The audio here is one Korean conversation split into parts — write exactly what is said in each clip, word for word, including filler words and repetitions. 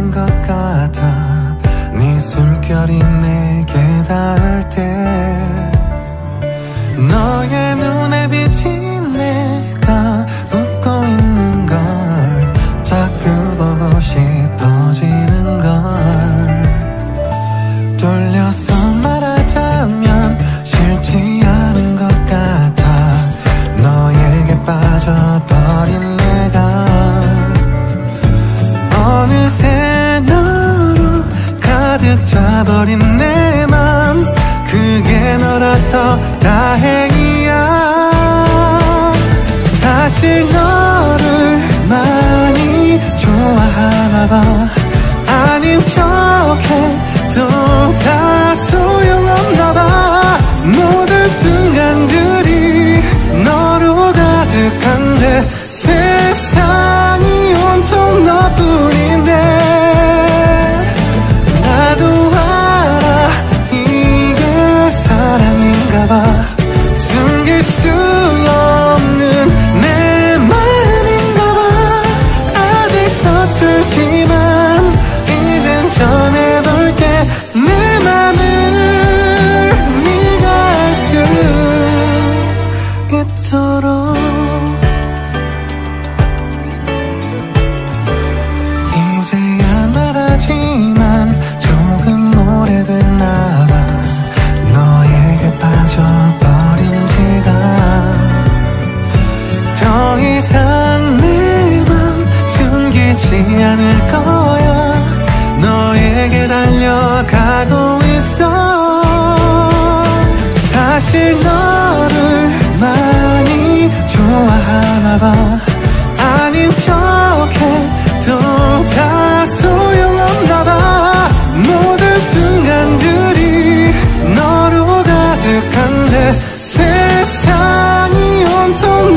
설렌 것 같아. 네 숨결이 내게 닿을 때 너의 눈에 비친 내가 웃고 있는 걸 자꾸 보고 싶어지는 걸. 돌려서 말하자면 싫지 않은 것 같아. 너에게 빠져버린 내가 어느새 너로 가득 차버린 내 맘, 그게 너라서 다행이야. 사실 너를 많이 좋아하나 봐. 아닌 척해도 다 소용없나 봐. 모든 순간들이 너로 가득한데 세상이 온통 너뿐인데 나도 알아 이게 사랑인가 봐. 숨길 수 없는 내 맘인가 봐. 아직 서툴지만 이젠 전해볼게. 내 맘을 네가 알 수 있도록. 이제야 말하지만 조금 오래됐나 봐. 너에게 빠져버린 지가. 더 이상 내 맘 숨기지 않을 거야. 너에게 달려가고 있어. 사실 너를 많이 좋아하나 봐. 아닌 척해도 다 소용없나 봐. 모든 순간들이 너로 가득한데 세상이 온통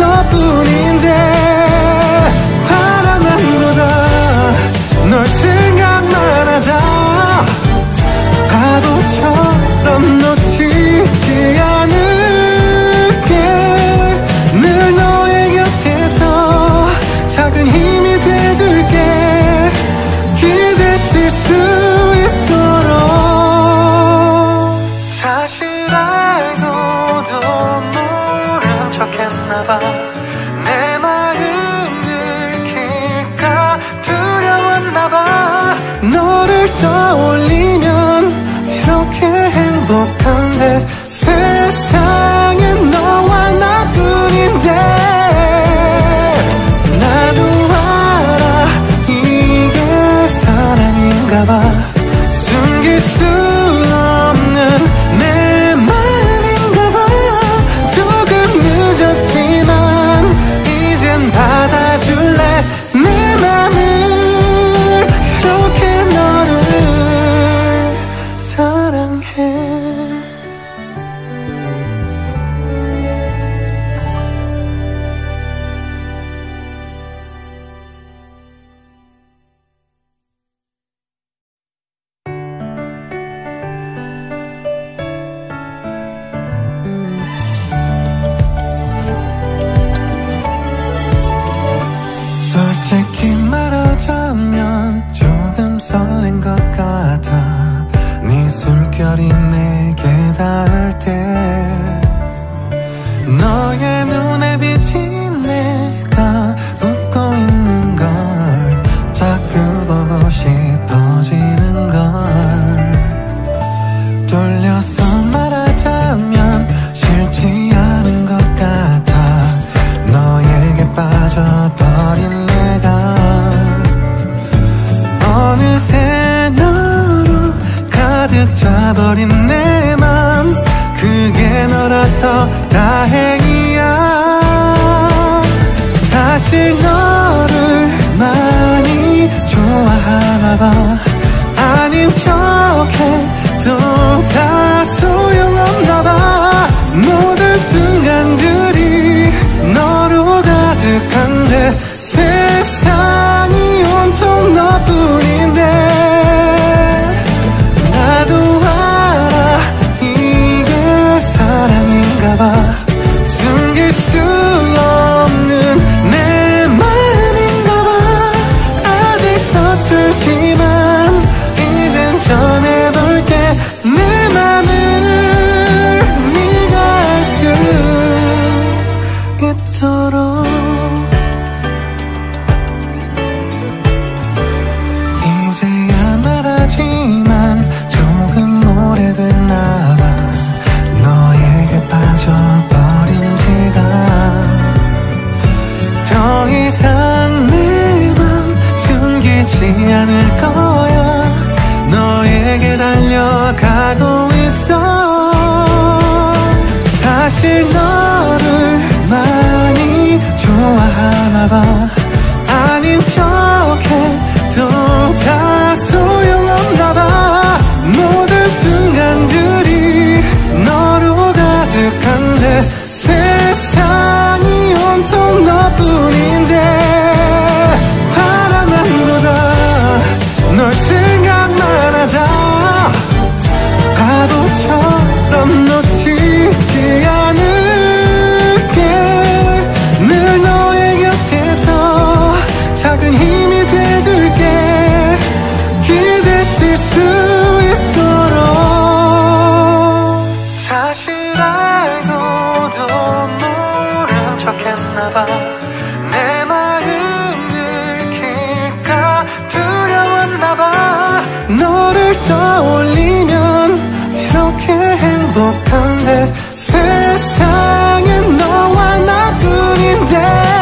너뿐인데 바라만보다 널 생각만 하다 바보처럼 놓치지 않을게. 늘 너의 곁에서 작은 힘이 돼줄게. 기대실 수 있도록. 사실 알고도 모른 척했나봐. 내 마음 들킬까 두려웠나봐. 너를 떠올리면 이렇게 행복한데 세상엔 너와 나뿐인데 나도 알아 이게 사랑인가 봐. 숨길 수 없는 내 맘인가 봐. 조금 늦었지만 이젠 받아줄래. 내 맘을 이렇게 너를 사랑해. 솔직히 말하자면 조금 설렌 것 같아. 네 숨결이 내게 닿을 때 너의 눈에 비친 내가 웃고 있는 걸 자꾸 보고 싶어지는 걸. 돌려서 말하자면 싫지 않은 것 같아. 너에게 빠져버린 내가 어느새 너로 가득 차버린 내 맘, 그게 너라서 다행이야. 사실 너를 많이 좋아하나 봐. 아닌 척해도 다 소용없나 봐. 모든 순간들이 너로 가득한데 세상이 온통 너뿐인데 나도 알아 이게 사랑인가 봐. 숨길 수 없는 내 맘인가 봐. 아직 서툴지만 말하지만 조금 오래됐나봐. 너에게 빠져버린 지가. 더 이상 내 맘 숨기지 않을 거야. 너에게 달려가고 있어. 사실 너를 많이 좋아하나봐. 아닌 척해도 다 소용없나봐. 모든 순간들이 너로 가득한데 세상이 온통 너뿐인데 바라만보다 널 생각만 하다 바보처럼 놓치지 않을게. 늘 너의 곁에서 작은 힘이 돼줄게. 기대실 수 있도록. 사실 알고도 모른 척했나봐. 내 마음 들킬까 두려웠나봐. 너를 떠올리면 이렇게 행복한데 세상엔 너와 나뿐인데.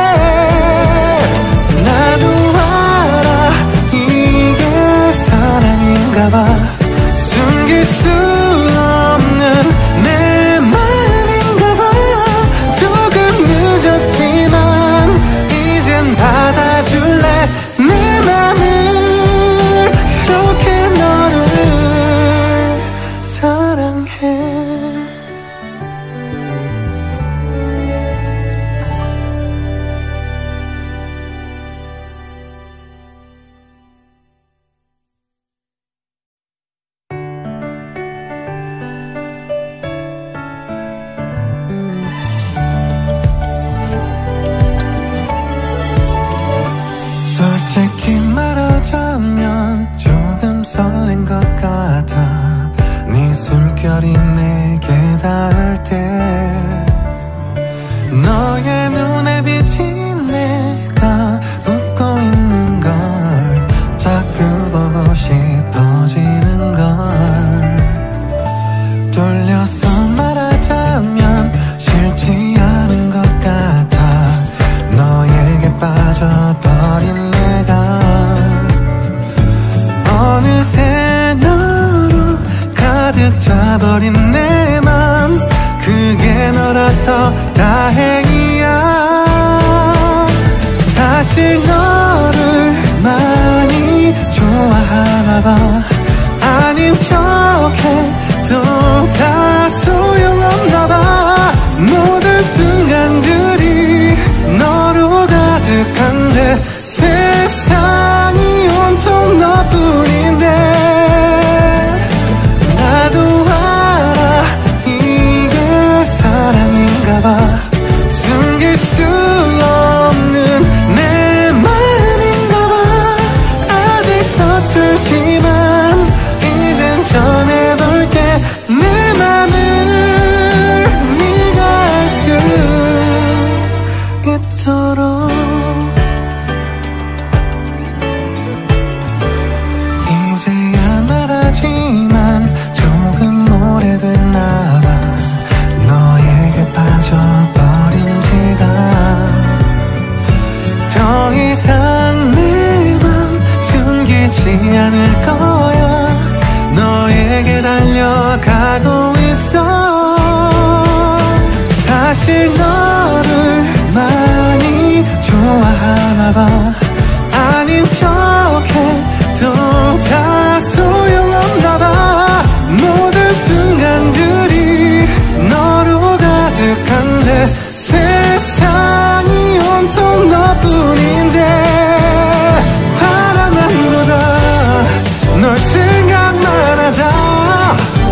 나도 알아 이게 사랑인가봐. 숨길 수 없는 내 맘인가봐. 조금 늦었지만 이젠 받아줄래. 내 맘을 이렇게 너를 사랑해. 솔직히 말하자면 조금 설렌 것 같아. 네 숨결이 내게 닿을 때 너의 눈에 비친 내가 웃고 있는 걸 자꾸 보고 싶어지는 걸. 돌려서 말하자면 싫지 않은 것 같아. 너에게 빠져버린 내가 어느새 너로 가득 차버린 내 맘. 그게 너라서 다행이야. 사실 너를 많이 좋아하나봐. 아닌 척해도 다 소용없나봐. 모든 순간들이 너로 가득한데 세상이 온통 너뿐인데. 나도 알아 이게 사랑인가봐. 숨길 수 없는 내 맘인가봐. 아직 서툴지만 이젠 전해볼게. 내 맘을 네가 알 수 있도록. 이제야 말하지만 조금 오래됐나봐. 너에게 빠져버린 지가. 더 이상 내 맘 숨기지 않을 거야. 너에게 달려가고 있어. 사실 너를 많이 좋아하나봐. 아닌 척해도 다 소용없나봐. 모든 순간들이 너로 가득한데 세상이 온통 너뿐인데 바라만보다 널 생각만 하다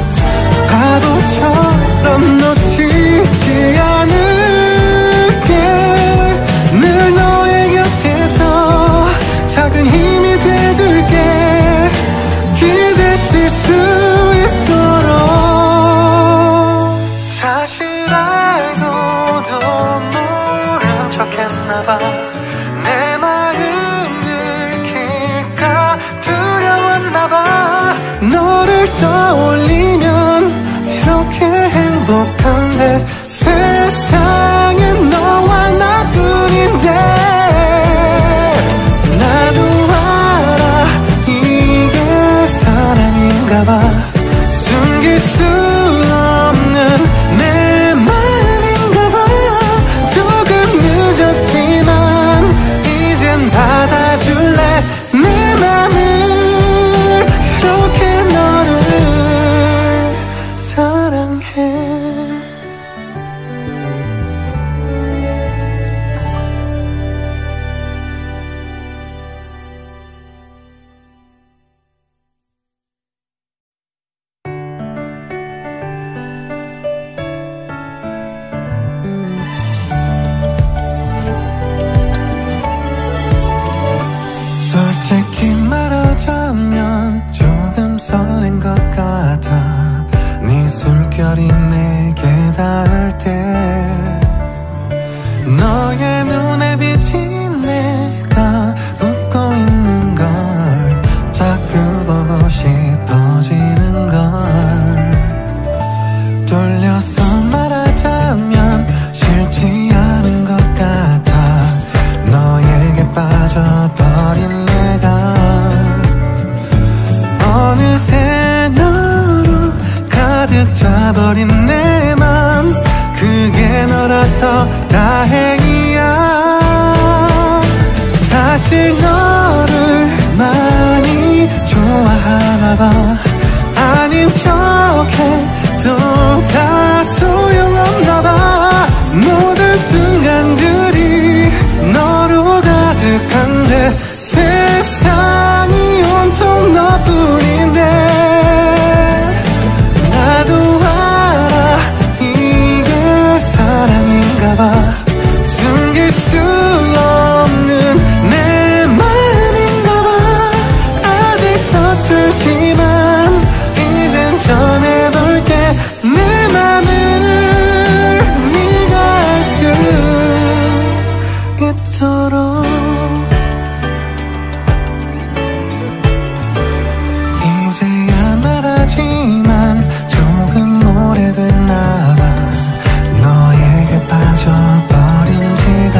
바보처럼 놓치지 않을게. 늘 너의 곁에서 작은 힘이 돼줄게. 설렌 것 같아. 네 숨결이 내게 닿을 때 너의 눈에 비친 내가 웃고 있는 걸 자꾸 보고 싶어지는 걸. 돌려서 말하자면 싫지 않은 것 같아. 너에게 빠져버린 내가 어느새 너로 가득 차버린 내 맘, 그게 너라서 다행이야. 사실 너를 많이 좋아하나 봐. 아닌 척해도 다 소용없나 봐. 모든 순간들이 너로 가득한데 세상이 온통 너뿐인데 나도 알아 이게 사랑인가 봐. 숨길 수 없는 내 맘인가 봐. 아직 서툴지만 이젠 전해볼게. 내 맘을 네가 알 수 있도록. 이제야 말하지만 조금 오래됐나 봐. 너에게 빠져버린 지가.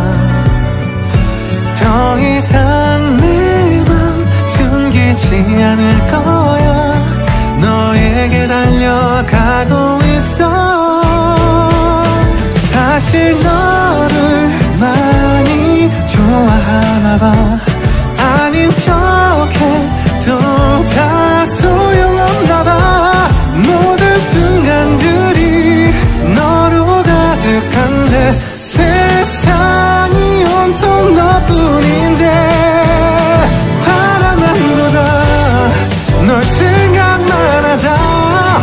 더 이상 내 맘 숨기지 않을 거야. 너에게 달려가고 있어. 사실 너를 많이 좋아하나 봐. 아닌 척해도 다 소용없나 봐. 모든 순간들이 너로 가득한데 세상이 온통 너뿐인데 바라만보다 널 생각만 하다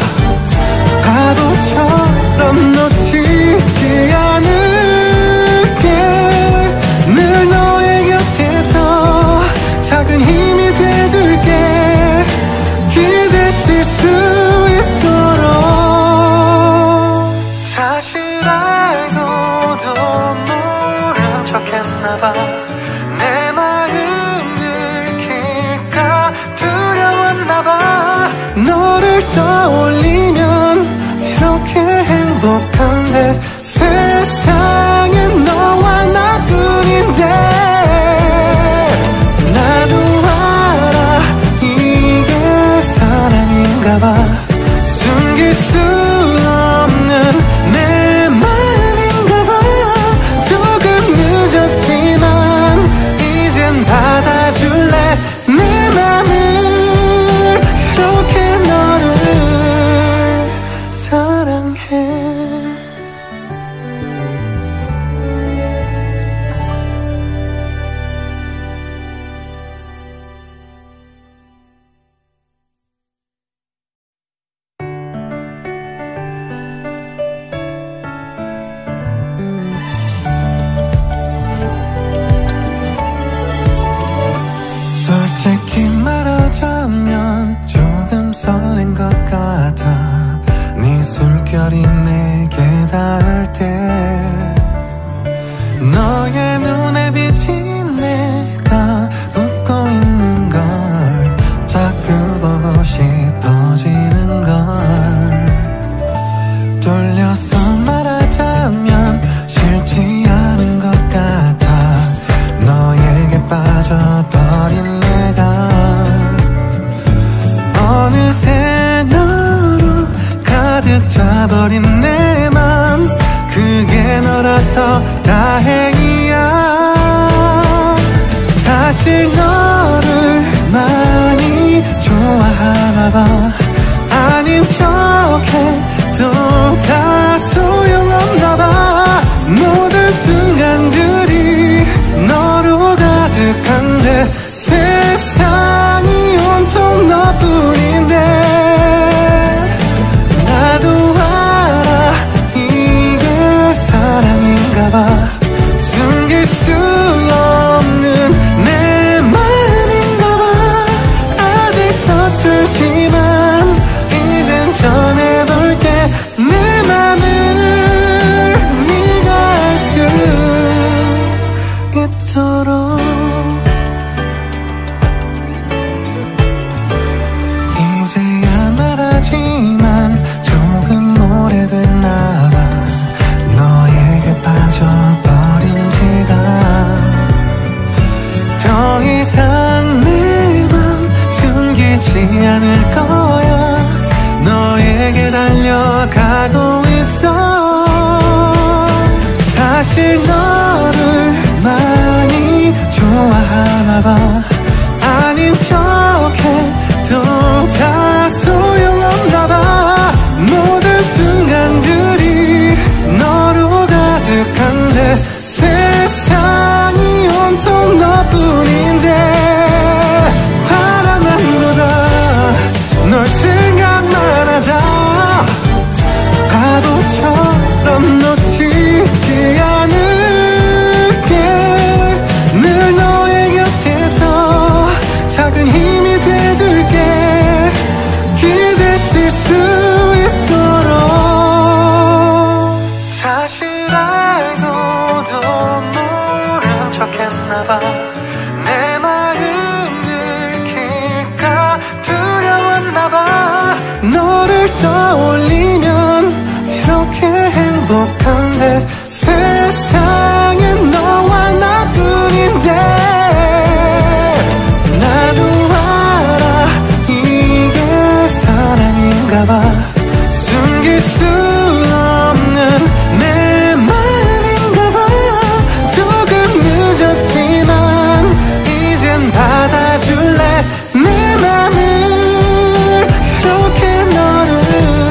바보처럼 놓치지 않을게. 늘 너의 곁에서 작은 힘이 돼줄게. 기대실 수 있도록. 사실 알고도 모른 척했나봐. 내 마음 들킬까 두려웠나봐. 너를 떠올리면 이렇게 행복한데 세상엔 너와 나뿐인데 나도 알아 이게 사랑인가 봐. 숨길 수 없는 내 맘인가 봐. 조금 늦었지만 이젠 받아줄래. 내 맘을 이렇게 너를 사랑해. 솔직히 말하자면 조금 설렌 것 같아. 네 숨결이 내게 닿을 때 너의 눈에 비친 내가 웃고 있는 걸 자꾸 보고 싶어지는 걸. 돌려서 말하자면 싫지 않은 것 같아. 너에게 빠져버린 내가 어느새 너로 가득 차버린 내 맘, 그게 너라서 다행이야. 사실 너를 많이 좋아하나 봐. 아닌 척해도 다 소용없나 봐. 모든 순간들이 너로 가득한데 세상이 온통 너뿐인데 나도 알아 이게 사랑인가 봐. 서툴지만 이젠 전해볼게. 내 맘을 네가 알 수 있도록. 이제야 말하지만 조금 오래됐나봐 너에게 빠져버린 지가. 더 이상 내 맘 숨기지 않을 거야. 너에게 달려가고 있어. 사실 너를 많이 좋아하나봐. 아닌 척해도 다 소용없나봐. 모든 순간들이 너로 가득한데 세상이 온통 너뿐인데. 바라만보다 널 생각만 하다 바보처럼 놓치지 않을게. 늘 너의 곁에서 작은 힘이 돼줄게. 기대실 수 있도록. 사실 알고도 모른 척했나봐. 내 마음 들킬까 두려웠나봐. 너를 떠올리면 이렇게 행복한데 세상엔 너와 나뿐인데. 나도 알아 이게 사랑인가봐. 숨길 수 없는 내 맘인가봐. 조금 늦었지만 이젠 받아줄래. 내 맘을 이렇게 너를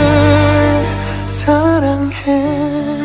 사랑해.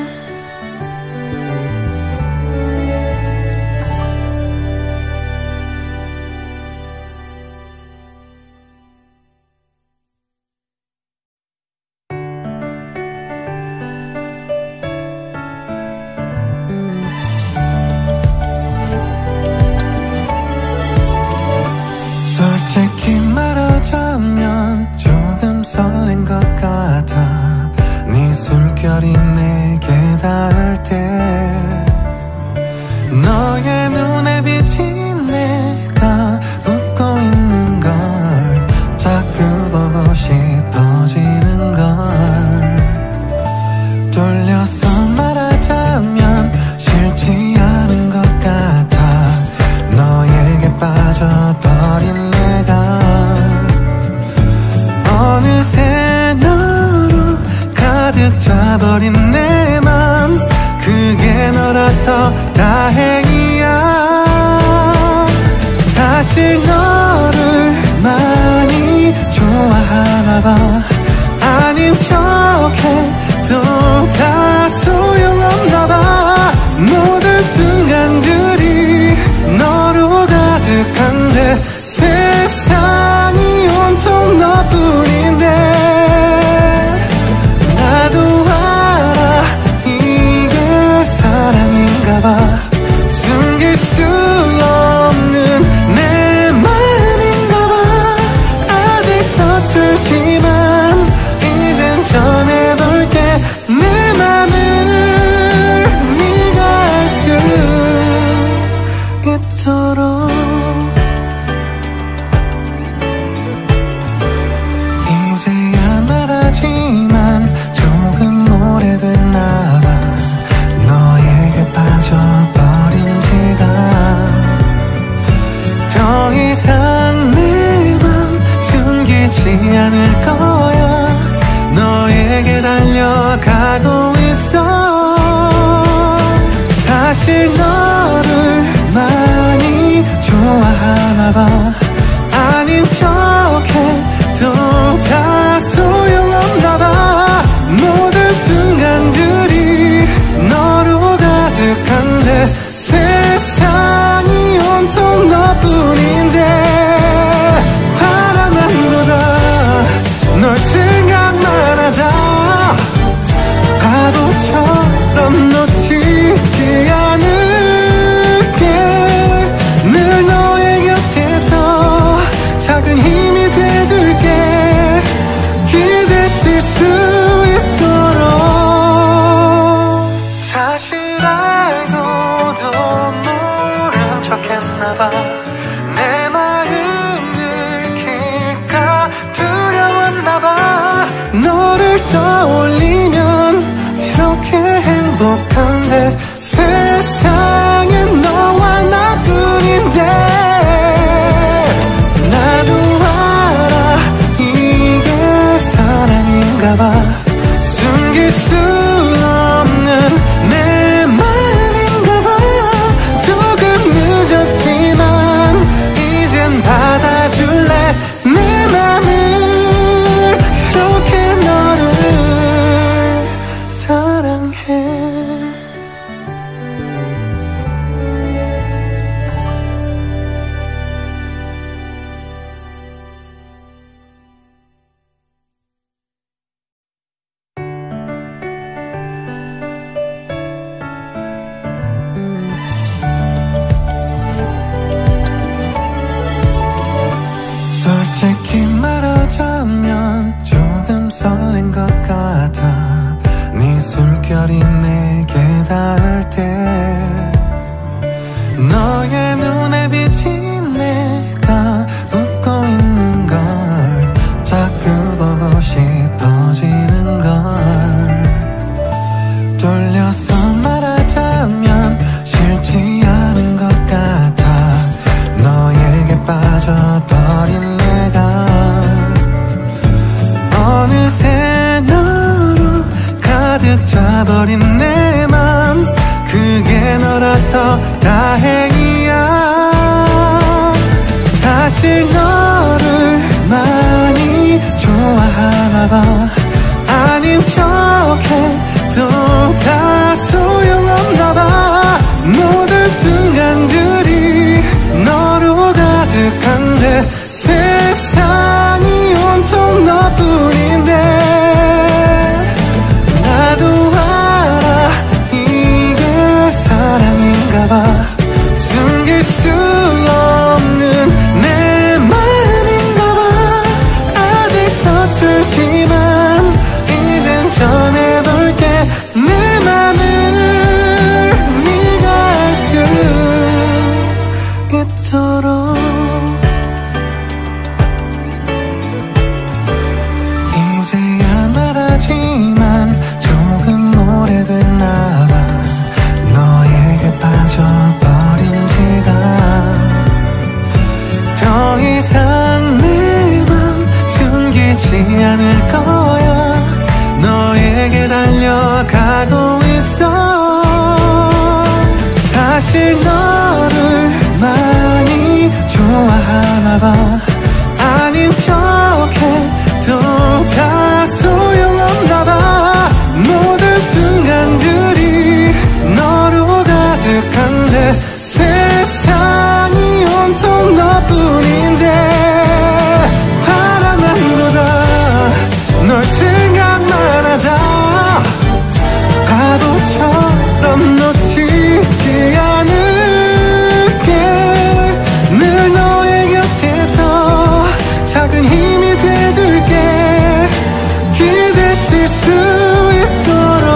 솔직히 말하자면 조금 설렌 것 같아. 네 숨결이 내게 닿을 때 너의 눈에 비친 내가 웃고 있는 걸 자꾸 보고 싶어지는 걸. 돌려서 말하자면 싫지 않은 것 같아. 너에게 빠져버린 내가 어느새 너로 가득 차버린 내 맘. 그게 너라서 다행이야. 사실 너를 많이 좋아하나봐. 아닌 척해도 다 소용없나봐. 모든 순간들이 너로 가득한데 세상이 온통 너뿐인데. 나도 알아 이게 사랑인가봐. 숨길 수 없는 내 맘인가봐. 아직 서툴지만 이젠 전해볼게. 내 맘을 네가 알 수 있도록. 이제야 말하지만 조금 오래됐나봐 너에게 빠져버린 지가. 더 이상 내 맘 숨기지 않을 거야. 너에게 달려가고 있어. 사실 너를 많이 좋아하나봐. 아닌 척해도 다 소용없나봐. 모든 순간들이 너로 가득한데 세상이 온통 너뿐인데. 바라만보다 널 생각만 하다 바보처럼 놓치지 않을 좋아하나봐. 아닌 척해도 다 소용없나봐. 모든 순간들이 너로 가득한데 세상이 온통 너뿐인데 나도 알아 이게 사랑인가봐. 숨길 수 없는 내 맘인가봐. 아직 서툴지만 이젠 전해볼게. 내 맘을 네가 알 수 있도록. 이제야 말하지만 조금 오래됐나봐. 너에게 빠져버린 지가. 더 이상 내 맘 숨기지 않을 거야. 너에게 달려가고 있어. 사실 너를 많이 좋아하나봐. 아닌 척해도 다 소용없나봐. 모든 순간들이 너로 가득한데 세상이 온통 너뿐인데 바라만보다 널 생각만 하다 바보처럼 놓치지 않을게. 늘 너의 곁에서 작은 힘이 돼줄게. 기대실 수 있도록.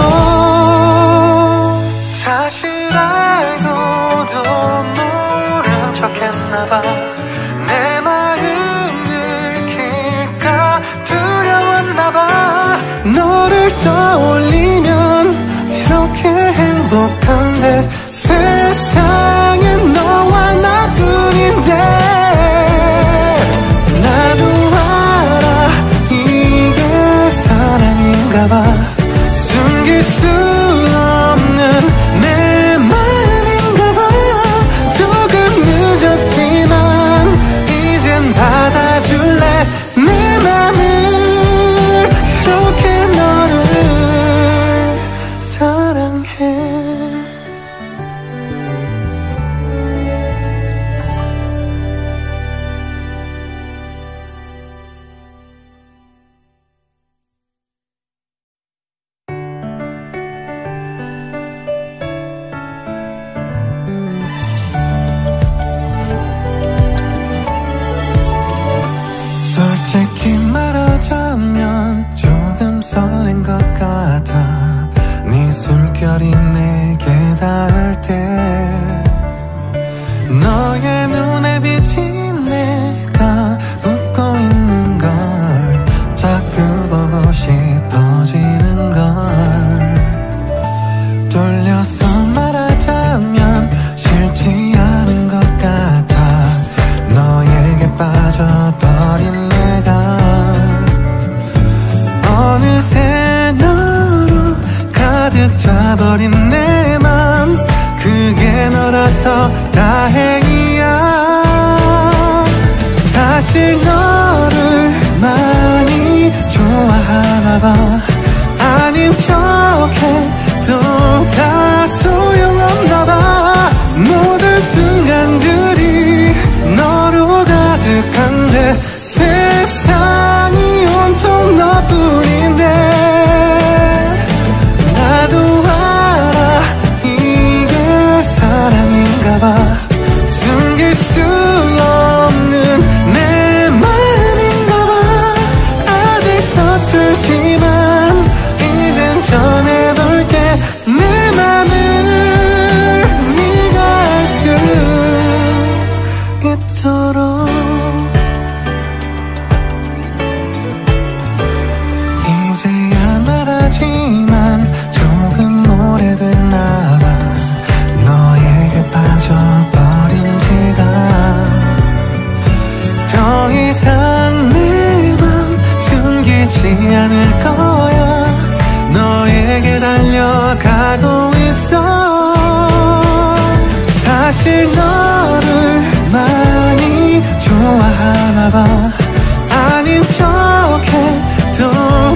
사실 알고도 모른 척했나봐. 내 마음 들킬까 두려웠나봐. 너를 떠올리면 이렇게 행복한데 세상엔 너와 나뿐인데 나도 알아 이게 사랑인가봐. 숨길 수 없는 내 맘인가봐. 조금 늦었지만 이젠 받아줄래. 내 맘을 이렇게 너를 사랑해. 솔직히 말하자면 조금 설렌 것 같아. 네 숨결이 내게 닿을 때 너의 눈에 비친 내가 웃고 있는 걸 자꾸 보고 싶어지는 걸. 돌려서 말하자면 싫지 않은 것 같아. 너에게 빠져버린 내가 어느새 너로 가득 차버린 내 맘. 그게 너라서 다행이야. 사실 너를 많이 좋아하나봐. 아닌 척해도 다 소용없나봐. 모든 순간들이 너로 가득한데 세상이 온통 너뿐인데 나도 알아 이게 사랑인가봐. 숨길 수 없는 내 맘인가봐. 아직 서툴지만 이젠 전해볼게. 내 맘을 네가 알 수 있도록. 이제야 말하지만 조금 오래됐나봐. 너에게 빠져버린 지가. 더 이상 내 맘 숨기지 않을 거야. 너에게 달려가고 있어. 사실 너를 많이 좋아하나봐. 아닌 척해도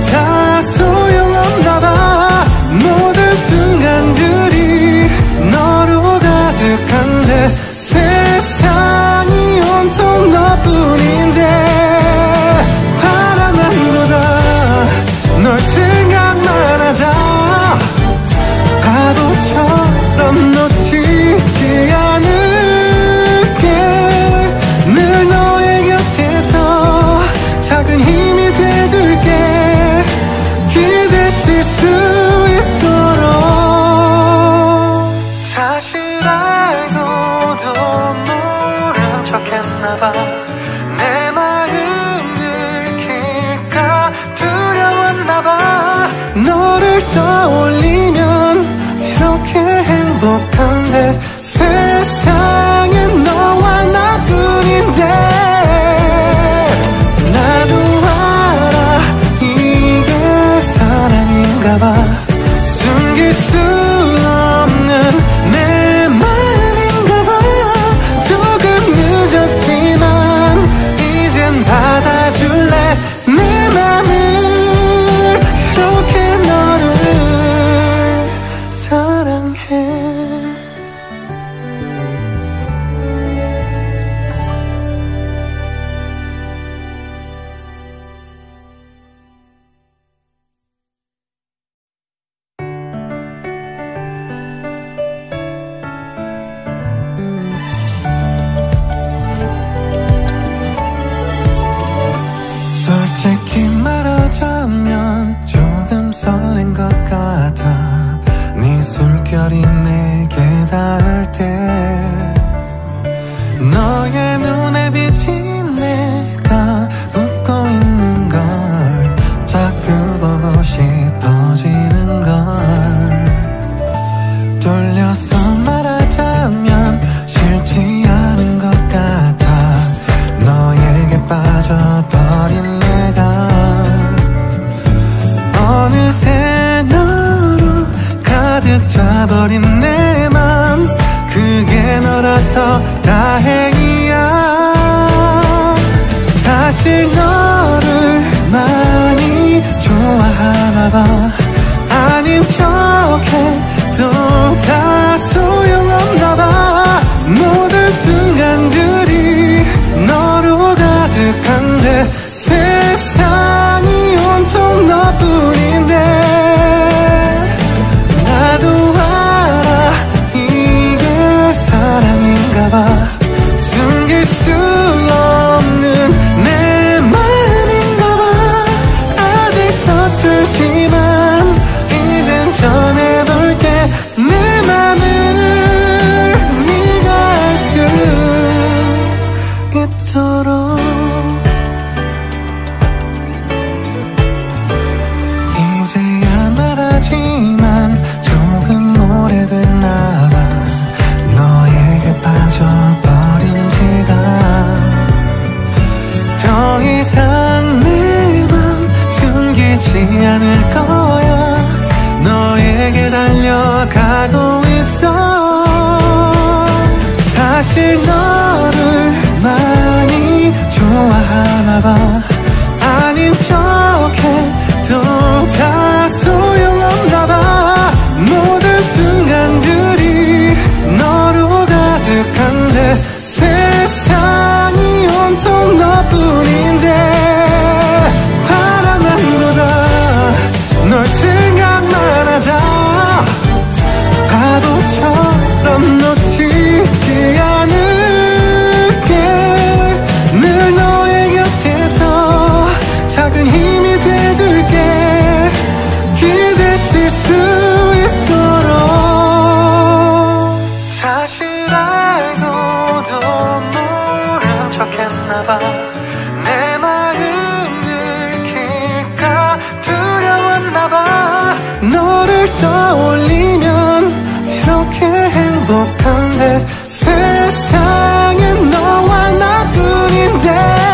떠올리면 이렇게 행복한데 세상엔 너와 나뿐인데 나도 알아 이게 사랑인가봐 숨길 수 없는 내 맘인가봐 조금 늦었지만 이젠 받아줄래 내 맘을 이렇게 너를 사랑해 솔직히 말하자면 조금 설렌 것 같아 네 숨결이 내게 닿을 때 너의 눈에 비친 내가 웃고 있는 걸 자꾸 보고 싶어지는 걸 돌려서 말하자면 싫지 않은 것 같아 너에게 빠져버린 내가 어느새 너로 가득 차버린 내 맘 그게 너라서 다행이야 사실 너를 많이 좋아하나 봐 아닌 척해도 다 소용없나 봐 모든 순간들이 너로 가득한데 세상이 온통 너뿐인데 나도 알아 이게 사랑인가봐 숨길 수 없는 내 맘인가봐 아직 서툴지만 이젠 전해볼게 내 맘을 네가 알 수 있도록 이제야 말하지만 조금 오래됐나봐 너에게 빠져버린 지가 더 이상 내 맘 숨기지 않을 거야 너에게 달려가고 있어 사실 너를 많이 좋아하나봐 아닌 척해도 다 소용없나봐 모든 순간들이 너로 가득한데 세상이 온통 너뿐인데 바라만보다 널 생각만 하다 바보처럼 놓치지 않을게 늘 너의 곁에서 작은 힘이 돼줄게 기대실 수 있도록 사실 알고도 모른 척했나봐 내 마음 들킬까 두려웠나봐 너를 떠올리면 이렇게 행복한데 세상엔 너와 나뿐인데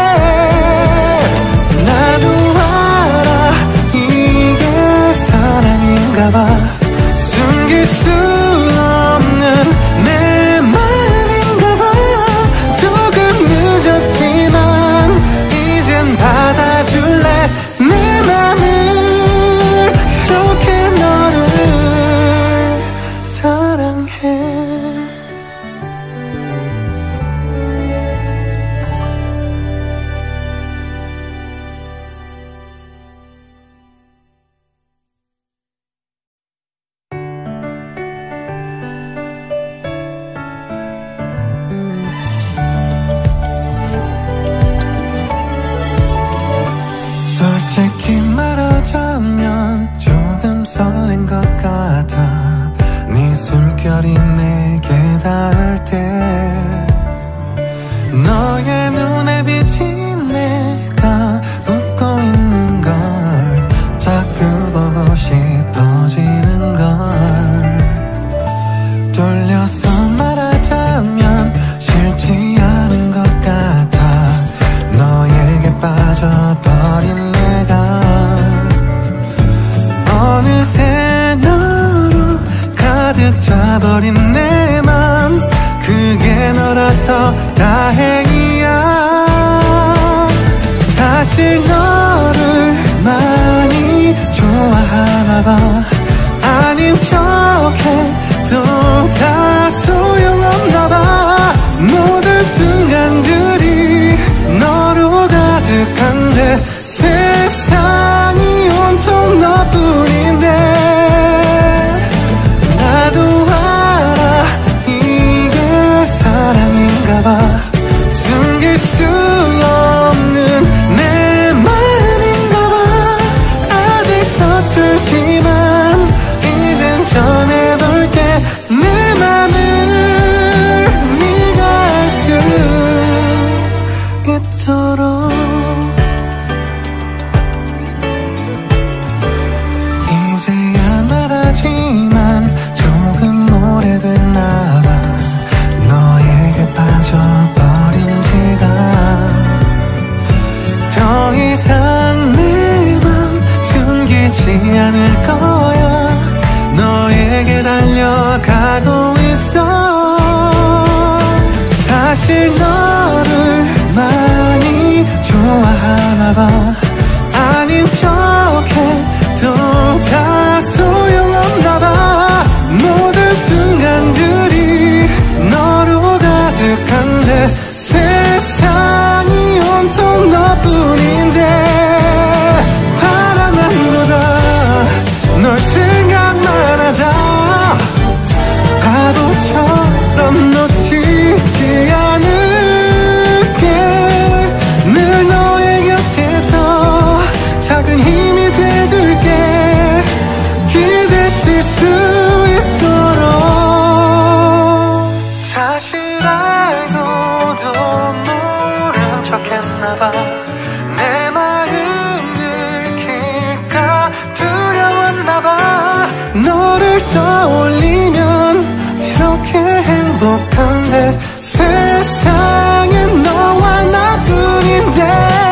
나도 알아 이게 사랑인가봐 숨길 수 없는 내 맘인가봐 조금 늦었지만 이젠 받아줄래 내 맘을 이렇게 너를 사랑해 솔직히 말하자면 조금 설렌 것 같아 네 숨결이 내게 닿을 때 너의 눈에 비친 내가 웃고 있는 걸 자꾸 보고 싶어지 빠져버린 내가 어느새 너로 가득 차버린 내 맘 그게 너라서 다행이야. 사실 너를 많이 좋아하나 봐. 아닌 척해도 다 소용없나 봐. 모든 순간들이 너로 가득한데 세상이 온통 너뿐인데 나도 알아 이게 사랑인가 봐. 숨길 수 없는 내 맘인가 봐. 아직 서툴지만 이젠 전해볼게. 내 맘을 네가 알 수 있도록. 이제야 말하지만 조금 오래됐나 봐. 너에게 빠져버린 지가. 더 이상 내 맘 숨기지 않을 거야. 너에게 달려가고 있어. 사실 너를 많이 좋아하나 봐. 아닌 척해도 다 소용없나 봐. 모든 순간들이 너로 가득한데 세상이 온통 너뿐인데 바라만보다 널 생각만 하다 바보처럼 놓치지 않을게. 늘 너의 곁에서 작은 힘이 돼줄게. 기대실 수 있도록. 사실 알고도 모른 척했나봐. 내 마음 들킬까 두려웠나봐. 너를 떠올리면 이렇게 행복한데 세상엔 너와 나뿐인데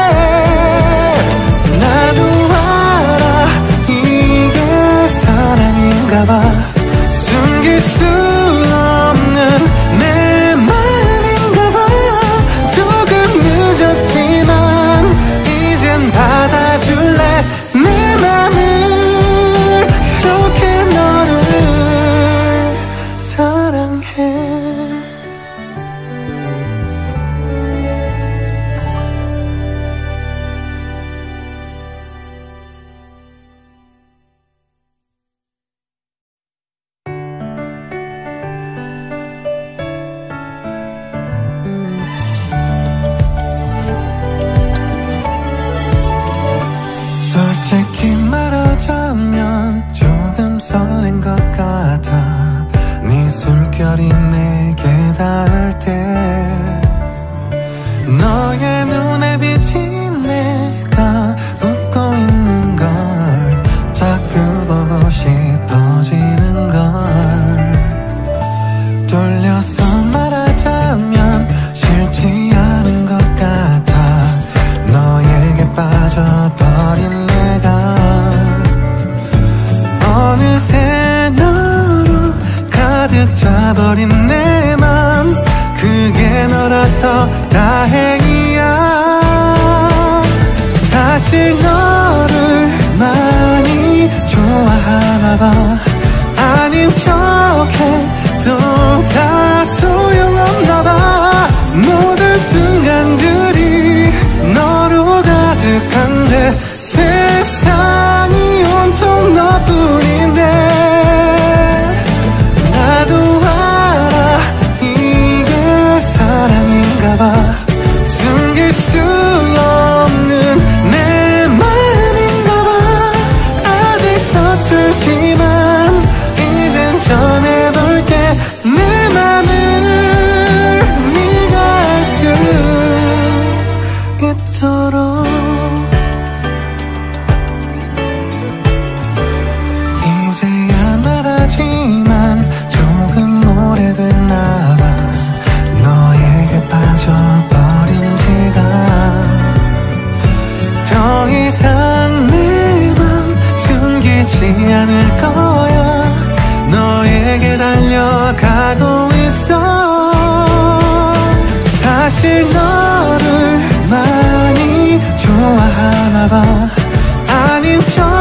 나도 알아 이게 사랑인가 봐. 숨길 수 없는 내 맘인가 봐. 조금 늦었지만 이젠 받아줄래. 내 맘을 이렇게 너를 사랑해. 솔직히 말하자면 조금 설렌 것 같아. 네 숨결이 내게 닿을 때 너의 눈에 비친 내가 웃고 있는 걸 자꾸 보고 싶어지는 걸. 돌려서 말하자면 싫지 않은 것 같아. 너에게 빠져버린 내가 어느새 너로 가득 차버린 내 맘 그게 너라서 다행이야. 사실 너를 많이 좋아하나 봐. 아닌 척해도 다 소용없나 봐. 모든 순간들이 너로 가득한데 세상이 온통 너뿐인데 나도 알아 이게 사랑인가 봐. 숨길 수 없는 내 맘인가 봐. 아직 서툴지만 이젠 전해볼게. 내 맘을 네가 알 수 있도록. 이상 내 맘 숨기지 않을 거야. 너에게 달려가고 있어. 사실 너를 많이 좋아하나 봐. 아닌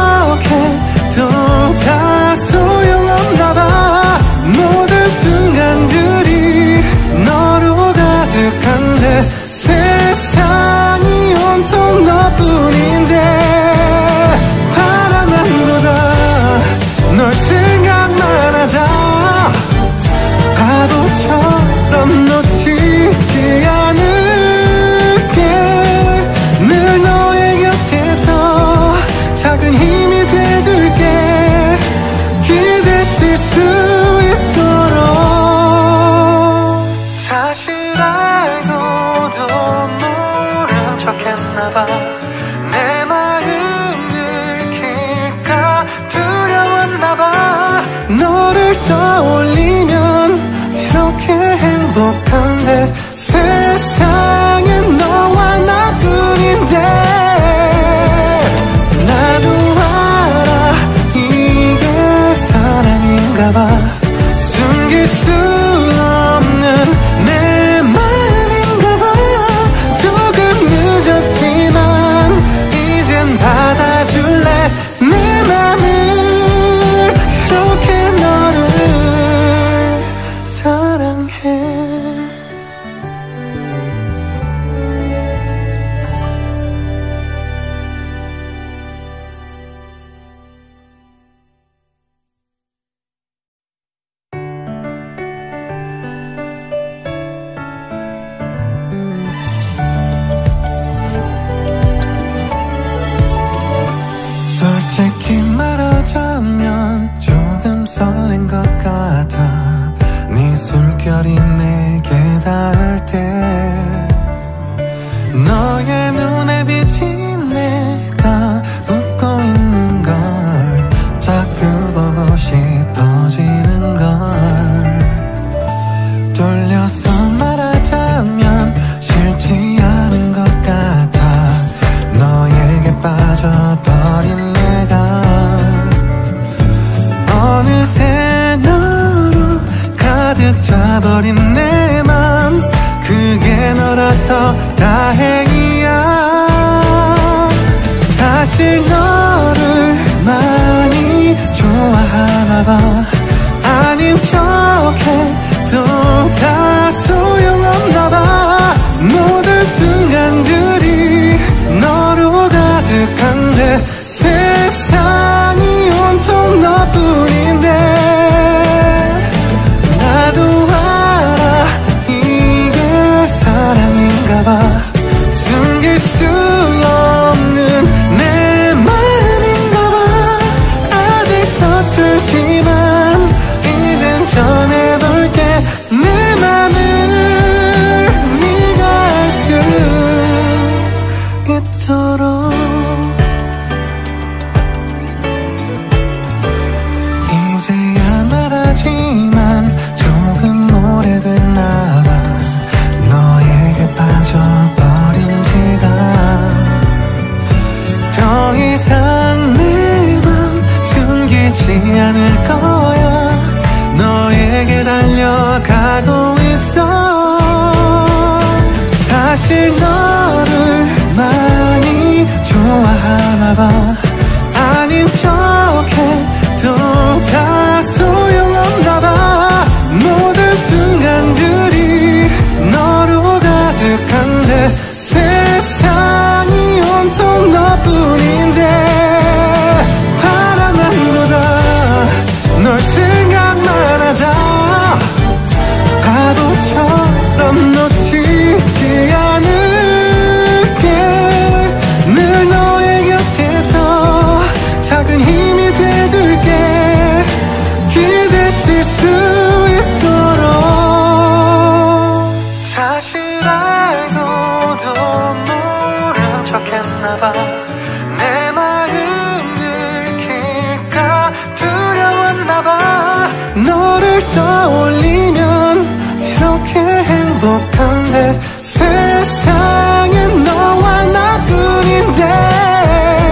척해도 다 소용없나 봐. 모든 순간들이 너로 가득한데 세상이 온통 너뿐인데 바라만보다 널 생각만 하다 바보처럼 놓치지 않을게. 늘 너의 곁에서 작은 힘이 돼줄게. 기대실 수 있도록. 사실 알고도 모른 척했나봐. 내 마음 들킬까 두려웠나봐. 너를 떠올리면 이렇게 행복한데 세상엔 너와 나뿐인데. 나도 알아 이게 사랑인가봐. 숨길 수 없는 내 맘인가봐. 조금 늦었지만 이젠 받아줄래. 내 맘을 이렇게 너를 사랑해. 솔직히 말하자면 조금 설렌 것 같아. 네 숨결이 내게 닿을 때 너의 눈에 비친 내가 웃고 있는 걸 자꾸 보고 싶어지는 걸. 돌려서 말하자면 싫지 않은 것 같아. 너에게 빠져버린 내가 어느새 너로 가득 차버린 내 맘. 그게 너라서 다행이야. 사실 너를 많이 좋아하나 봐. 아닌 척해도 다 소용없나 봐. 모든 순간들이 너로 가득한데 세상이 온통 너뿐인데. 나도 알아 이게 사랑인가봐. 숨길 수 없는 내 맘인가봐. 아직 서툴지만 이젠 전해볼게. 내 맘을 네가 알 수 있도록. 이제야 말하지만 조금 오래됐나봐. 너에게 빠져버린 지가. 더 이상 내 맘 숨기지 않을 거야. 너에게 달려가고 있어. 사실 너를 많이 좋아하나 봐. 아닌 척해도 다 소용없나 봐. 모든 순간들이 너로 가득한데 세상이 온통 너뿐인데 바라만보다 널 생각만 하다 바보처럼 놓치지 않을게. 늘 너의 곁에서 작은 힘이 돼줄게. 기대실 수 있도록. 사실 알고도 모른 척했나봐. 내 마음 들킬까 두려웠나봐. 너를 떠올리면 이렇게 행복한데 세상엔 너와 나뿐인데.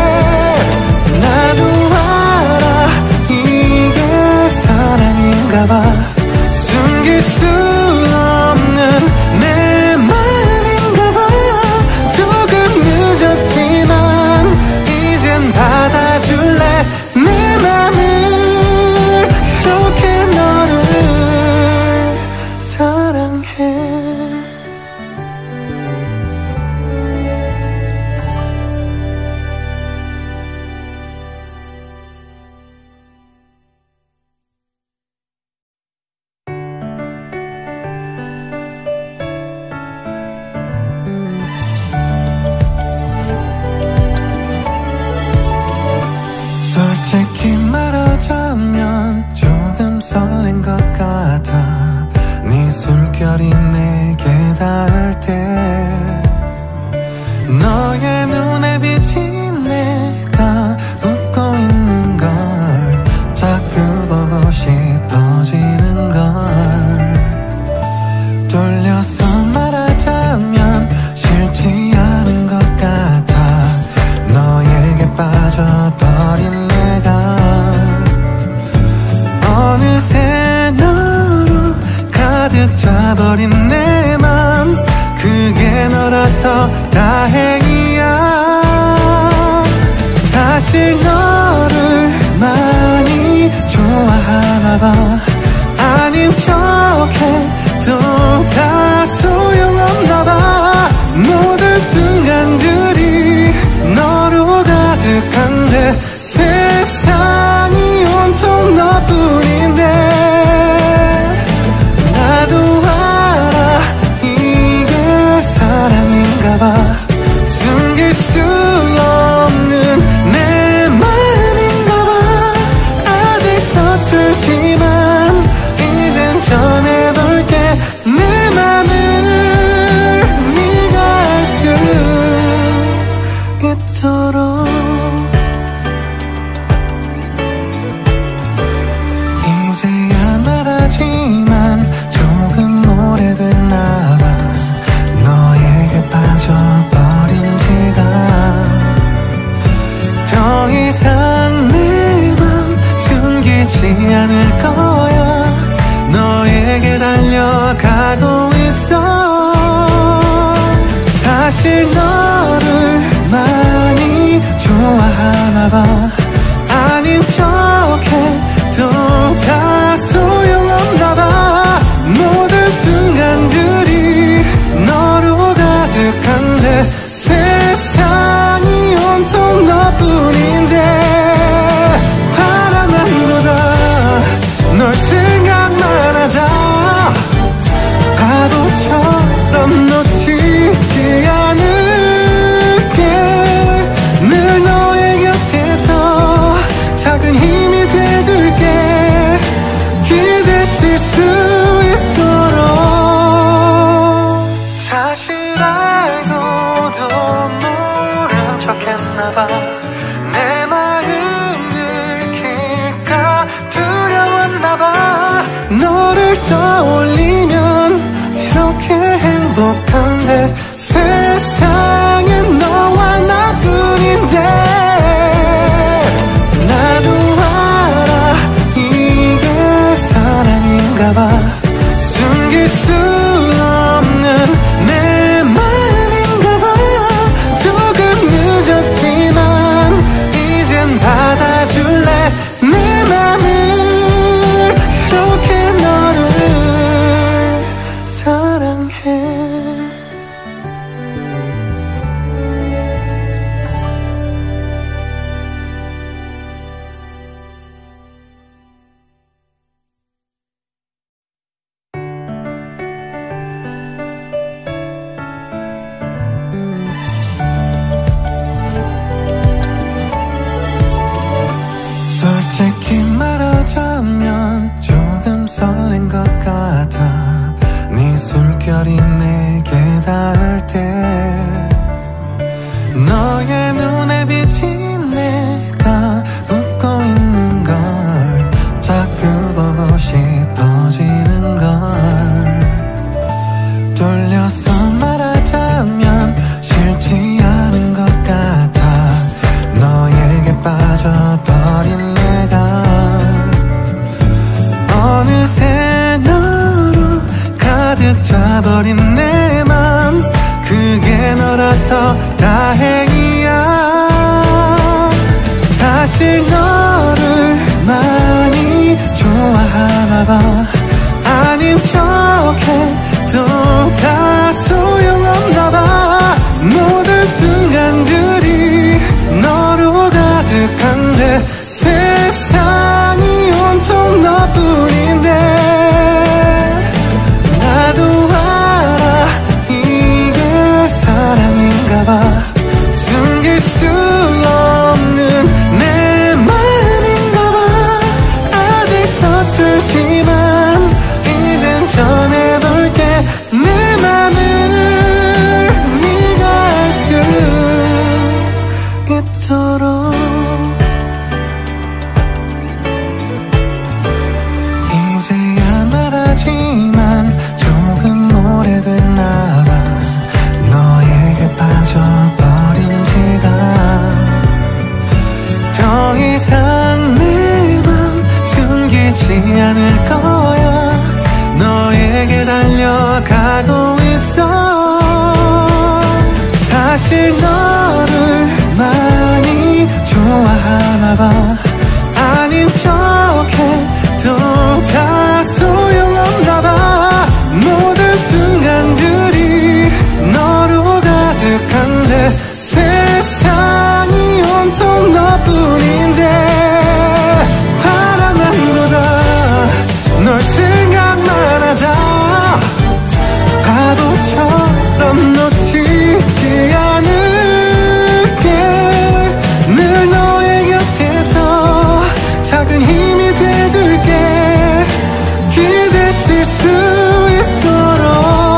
솔직히 말하자면 조금 설렌 것 같아. 네 숨결이 내게 닿을 때 너의 눈에 비친 내가 웃고 있는 걸 자꾸 보고 싶어지는 걸. 돌려서 말하자면 싫지 않은 것 같아. 너에게 빠져버린 내가 어느새 너로 가득 차버린 내 맘, 그게 너라서 다행이야. 사실 너를 많이 좋아하나 봐. 아닌 척해도 다 소용없나 봐. 모든 순간들이 너로 가득한데 세상이 온통 너뿐인데 나도 알아 이게 사랑인가 봐. 숨길 수 없는 내 맘인가 봐. 아직 서툴지만 이젠 전해볼게. 내 맘을 네가 알 수 있도록. 이제야 말하지만 조금 오래됐나 봐. 너에게 빠져버린 지가. 더 이상 내 맘 숨기지 않을 거야. 너에게 달려가고 있어. 사실 너를 많이 좋아하나 봐. 아닌 척해도 다 소용없나 봐. 모든 순간들이 너로 가득한데 세상이 온통 너뿐인데 바라만보다 널 생각만 하다 바보처럼 놓치지 않을게. 늘 너의 곁에서 작은 힘이 돼줄게. 기대실 수 있도록. 사실 알고도 모른 척했나봐. 내 마음 들킬까 두려웠나봐. 너를 떠올리면 이렇게 행복한데 세상엔 너와 나뿐인데 나도 알아 이게 사랑인가 봐. 숨길 수 없는 내 맘인가 봐. 조금 늦었지만 이젠 받아줄래. 내 맘을 이렇게 너를 사랑해. 솔직히 말하자면 조금 설렌 것 같아. 네 숨결이 내게 닿을 때 너의 눈에 비친 내가 웃고 있는 걸 자꾸 보고 싶어지는 걸. 돌려서 말하자면 싫지 않은 것 같아. 너에게 빠져버린 내가 어느새 너로 가득 차버린 내 맘, 그게 너라서 다행이야. 사실 너를 많이 좋아하나 봐. 아닌 척해도 다 소용없나 봐. 모든 순간들이 너로 가득한데 세상이 온통 너뿐인데 나도 알아 이게 사랑인가 봐. 숨길 수 없는 내 맘이 있도록 이제야 말하지만 조금 오래됐나봐 너에게 빠져버린 지가 더 이상 내 맘 숨기지 않을 거야 너에게 달려가고 있어 사실 너를 많이 좋아하나봐 아닌 척해도 다 소용없나봐 모든 순간들이 너로 가득한데 세상이 온통 너뿐인데 바라만보다 널 생각만 하다 바보처럼 놓치지 않을게 늘 너의 곁에서 작은 힘이 돼줄게 기대실 수 있도록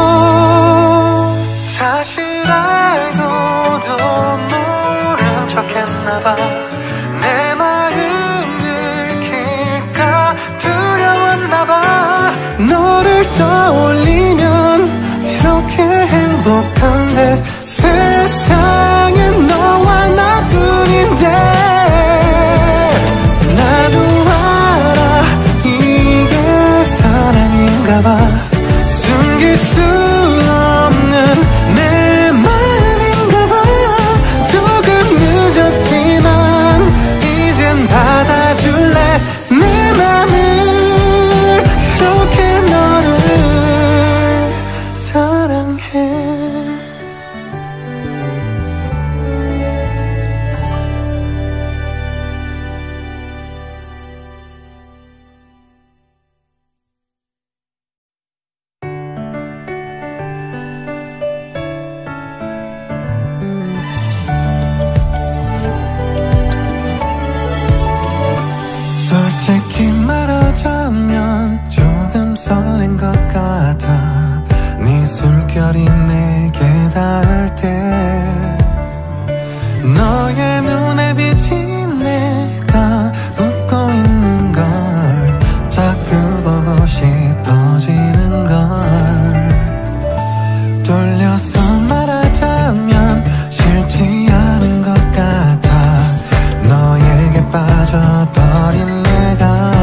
사실 알고도 모른 척했나봐 내 마음 들킬까 두려웠나봐 너를 떠올리면 이렇게 행복한데 세상엔 너와 나뿐인데 나도 알아 이게 사랑인가봐 숨길 수 없는 내 맘인가봐 조금 늦었지만 이젠 받아줄래 내 맘을 이렇게 너를 사랑해 솔직히 말하자면 조금 설렌 것 같아 네 숨결이 내게 닿을 때 너의 눈에 비친 내가 웃고 있는 걸 자꾸 보고 싶어지는 걸 돌려서 말하자면 싫지 않은 것 같아 너에게 빠져버린 내가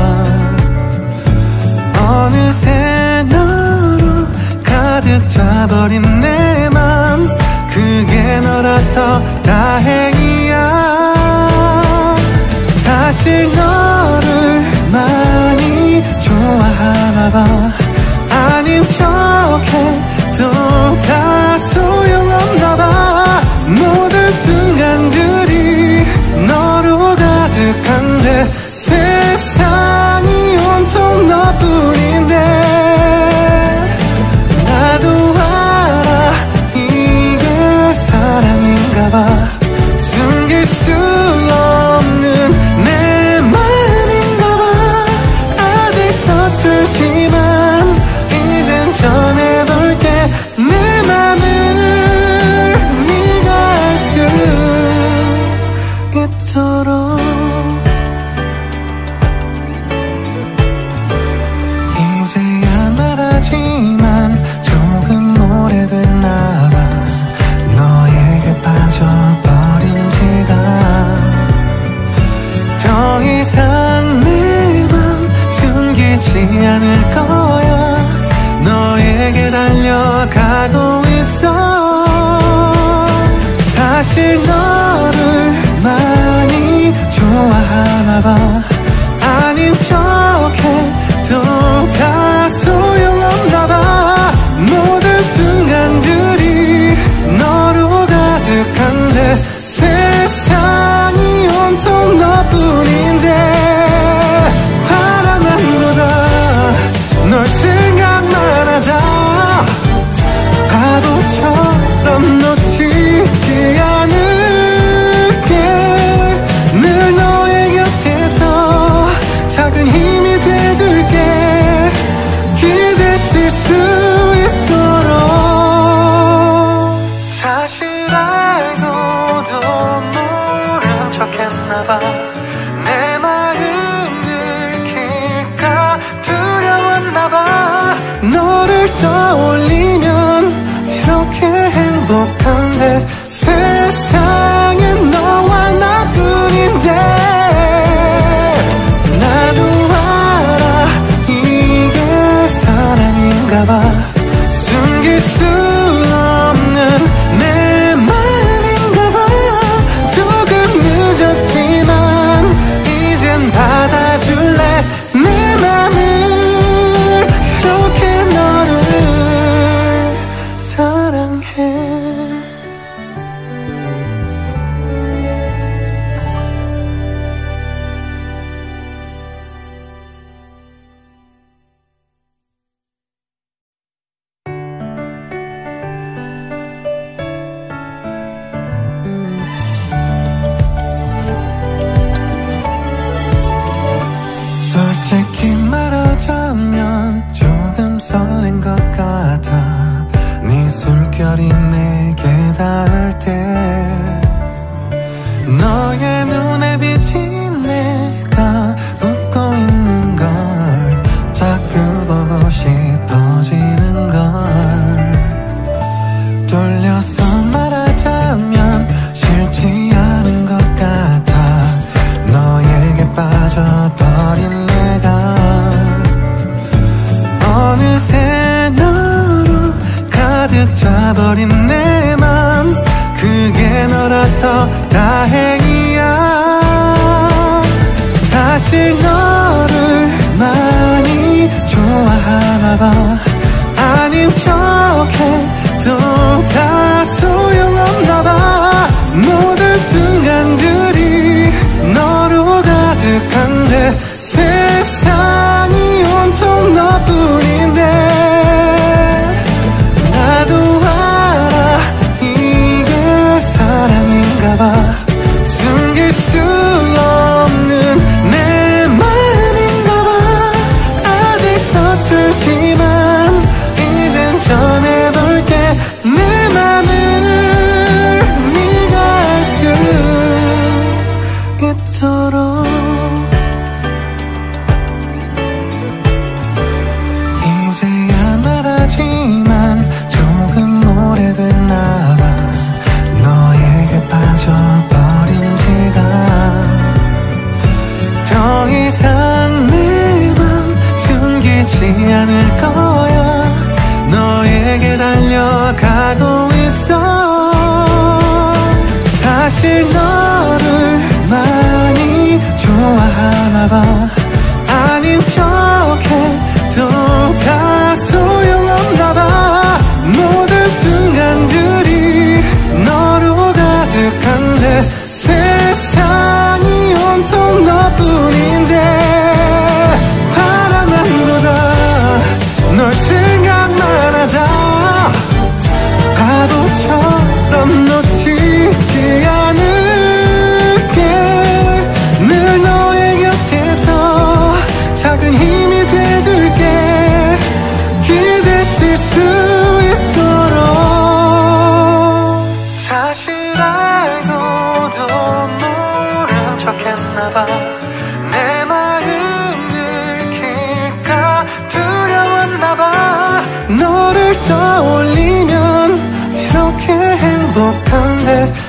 어느새 너로 가득 차버린 내 맘 그게 너라서 다행이야 두려웠나봐. 내 마음 들킬까 두려웠나봐. 너를 떠올리면 이렇게 행복한데 세상엔 너와 나뿐인데. 나도 알아 이게 사랑인가봐. 숨길 수 없는 내 맘인가봐. 조금 늦었지만 이젠 받아줄래. 내 맘을 이렇게 너를 사랑해. 솔직히 말하자면 조금 설렌 것 같아. 네 숨결이 내게 닿을 때 너의 눈에 비친 내가 웃고 있는 걸 자꾸 보고 싶어지는 걸. 돌려서 말하자면 싫지 않은 것 같아. 너에게 빠져버린 내가 어느새 너로 가득 차버린 내 맘. 그게 너라서 다행이야. 사실 너를 많이 좋아하나봐. 아닌 척해도 다 소용없나봐. 모든 순간들이 너로 가득한데 세상이 온통 너뿐인데. 나도 알아 이게 사랑인가봐. 숨길 수 없는 내 맘인가봐. 아직 서툴지만 이젠 전해볼게. 내 맘을 네가 알 수 있도록. 이제야 말하지만 조금 오래됐나봐. 너에게 빠져버린 지가. 더 이상 내 맘 숨기지 않을 거야. 너에게 달려가고 있어. 사실 너를 많이 좋아하나봐. 아닌 척해도 다 소용없나봐. 모든 순간들이 너로 가득한데 세상이 온통 너뿐인데. 바라만보다 널 생각만 하다 바보처럼 놓치지 않을게. 늘 너의 곁에서 작은 힘이 돼줄게. 기대실 수 있도록. 사실 알고도 모른 척했나봐. 내 마음 들킬까 두려웠나봐. 너를 떠올리면 이렇게 행복한데